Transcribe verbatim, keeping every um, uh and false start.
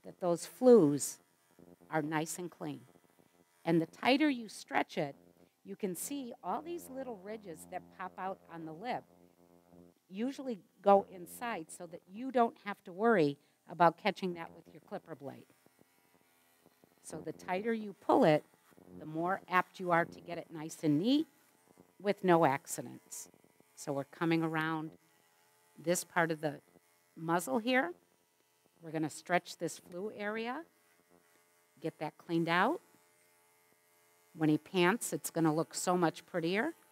that those flues are nice and clean. And the tighter you stretch it, you can see all these little ridges that pop out on the lip usually go inside so that you don't have to worry about catching that with your clipper blade. So the tighter you pull it, the more apt you are to get it nice and neat with no accidents. So we're coming around this part of the muzzle here. We're going to stretch this flue area, get that cleaned out. When he pants, it's going to look so much prettier.